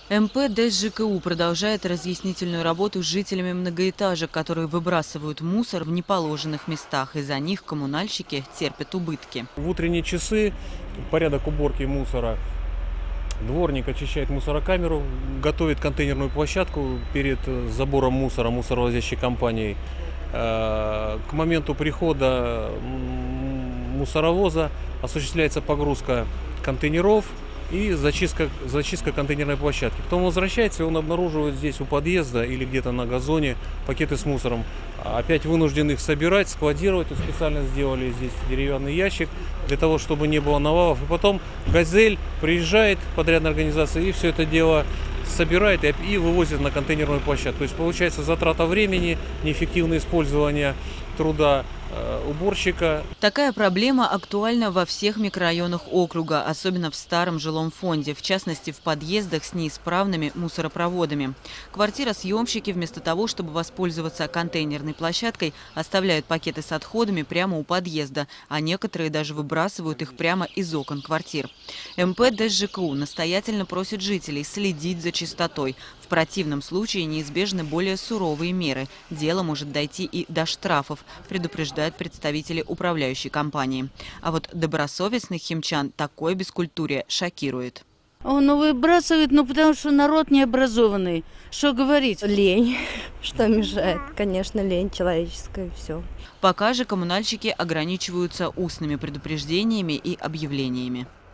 МП ДСЖКУ продолжает разъяснительную работу с жителями многоэтажек, которые выбрасывают мусор в неположенных местах. Из-за них коммунальщики терпят убытки. В утренние часы порядок уборки мусора. Дворник очищает мусорокамеру, готовит контейнерную площадку перед забором мусора мусоровозящей компанией. К моменту прихода мусоровоза осуществляется погрузка контейнеров и зачистка контейнерной площадки. Потом он возвращается, и он обнаруживает здесь у подъезда или где-то на газоне пакеты с мусором. Опять вынужден их собирать, складировать. Вот специально сделали здесь деревянный ящик для того, чтобы не было навалов. И потом «Газель» приезжает, подрядная организация, и все это дело собирает и вывозит на контейнерную площадку. То есть получается затрата времени, неэффективное использование труда уборщика. Такая проблема актуальна во всех микрорайонах округа, особенно в старом жилом фонде, в частности в подъездах с неисправными мусоропроводами. Квартиросъемщики вместо того, чтобы воспользоваться контейнерной площадкой, оставляют пакеты с отходами прямо у подъезда, а некоторые даже выбрасывают их прямо из окон квартир. МП ДСЖКУ настоятельно просит жителей следить за чистотой. В противном случае неизбежны более суровые меры. Дело может дойти и до штрафов, предупреждают представители управляющей компании. А вот добросовестных химчан такое бескультурие шокирует. Он выбрасывает, потому что народ необразованный. Что говорить? Лень. Что мешает? Конечно, лень человеческая, все. Пока же коммунальщики ограничиваются устными предупреждениями и объявлениями.